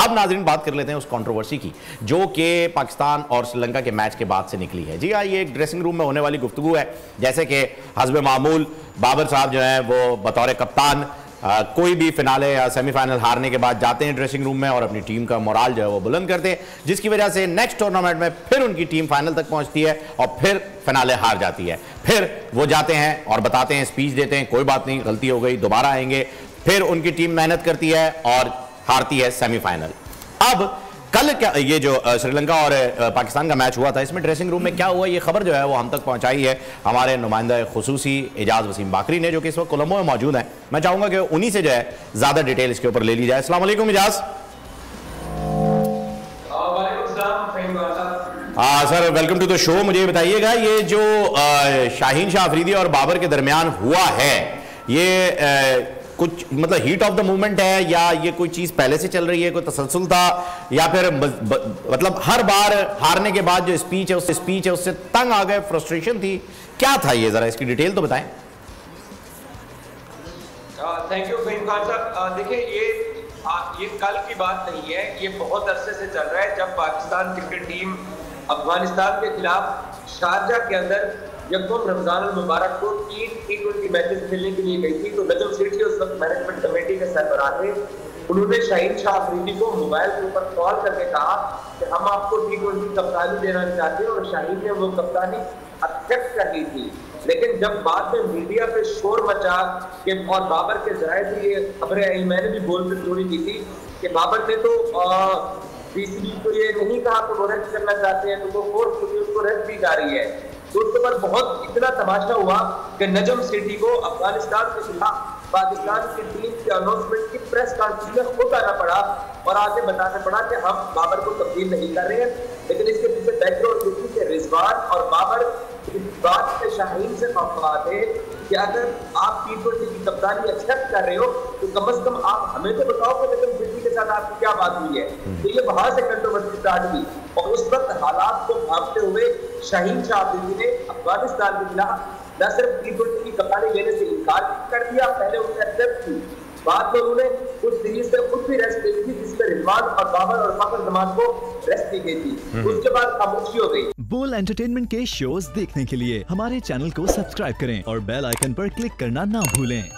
अब नाज़रीन बात कर लेते हैं उस कंट्रोवर्सी की जो कि पाकिस्तान और श्रीलंका के मैच के बाद से निकली है। जी हाँ, ये एक ड्रेसिंग रूम में होने वाली गुफ्तगू है। जैसे कि हस्ब मामूल बाबर साहब जो है वो बतौर कप्तान कोई भी फिनाले या सेमीफाइनल हारने के बाद जाते हैं ड्रेसिंग रूम में और अपनी टीम का मोराल जो है वो बुलंद करते हैं, जिसकी वजह से नेक्स्ट टूर्नामेंट में फिर उनकी टीम फाइनल तक पहुंचती है और फिर फिनाले हार जाती है। फिर वो जाते हैं और बताते हैं, स्पीच देते हैं, कोई बात नहीं, गलती हो गई, दोबारा आएंगे। फिर उनकी टीम मेहनत करती है और हारती है सेमीफाइनल। अब कल क्या ये जो श्रीलंका और पाकिस्तान का मैच हुआ था, इसमें ड्रेसिंग रूम में क्या हुआ, ये खबर जो है वो हम तक पहुंचाई है हमारे नुमाइंदा खुसूसी एजाज वसीम बाकरी ने, जो कि इस वक्त कोलंबो में मौजूद है। मैं चाहूंगा कि उन्हीं से जो है ज्यादा डिटेल इसके ऊपर ले ली जाए। अस्सलाम वालेकुम Ejaz. Sir welcome to the show. मुझे बताइएगा ये जो शाहीन शाह अफरीदी और बाबर के दरमियान हुआ है, ये कुछ मतलब हीट ऑफ द मूवमेंट है या ये कोई चीज पहले से चल रही है, कोई तसलसल था, या फिर मतलब हर बार हारने के बाद जो स्पीच है उससे तंग आ गए, फ्रस्ट्रेशन थी, क्या था ये, जरा इसकी डिटेल तो बताएं। थैंक यू फहीम खान साहब। देखिए ये कल की बात नहीं है, ये बहुत अरसे से चल रहा है। जब पाकिस्तान क्रिकेट टीम अफगानिस्तान के खिलाफ शारजाह के अंदर यकम रमजान मुबारक को 3 T20 मैचेस खेलने के लिए गई थी, तो नजम सेठी उस वक्त मैनेजमेंट कमेटी के सरबराह थे। उन्होंने शाहीन शाह अफरीदी को मोबाइल के ऊपर कॉल करके कहा कि हम आपको T20 कप्तानी देना चाहते हैं, और शाहीन ने वो कप्तानी एक्सेप्ट कर ली थी। लेकिन जब बाद में मीडिया पे शोर मचा कि और बाबर के जराये से ये खबरें आई, मैंने भी बोल के चोरी की थी कि बाबर ने तो बीसीबी को ये नहीं कहा कि वो रेस्ट करना चाहते हैं, तो वो फोर्स उसको रेस्ट दी जा रही है। तो उसके बाद बहुत इतना तमाशा हुआ कि नजम सेठी को अफगानिस्तान के खिलाफ पाकिस्तान की टीम के अनाउंसमेंट की प्रेस कॉन्फ्रेंस में खुद आना पड़ा और आगे बताना पड़ा कि हम बाबर को तब्दील नहीं कर रहे हैं। लेकिन इसके पीछे बैकग्राउंड देखिए कि रिजवान और बाबर इस बात से शाहीन से मफाद है कि अगर आप T20 की कप्तानी एक्सेप्ट कर रहे हो तो कम से कम आप हमें तो बताओ कि नजम सेठी के साथ आपकी क्या बात हुई है। तो ये वहां से कंट्रोवर्सी स्टार्ट हुई और उस वक्त हालात को भांपते हुए शाहीन शाह अफरीदी ने अफगानिस्तान के खिलाफ न सिर्फ T20 की कप्तानी लेने से इनकार कर दिया, पहले उन्हें एक्सेप्ट की, बाद में उन्होंने कुछ सीरीज से खुद भी रेस्ट ली थी, जिसमें रिजवान और बाबर और फखर जमान को रेस्ट दी गई थी। उसके बाद खामोशी हो गई। बोल एंटरटेनमेंट के शोज देखने के लिए हमारे चैनल को सब्सक्राइब करें और बेल आइकन पर क्लिक करना ना भूलें।